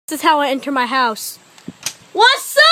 This is how I enter my house. What's up?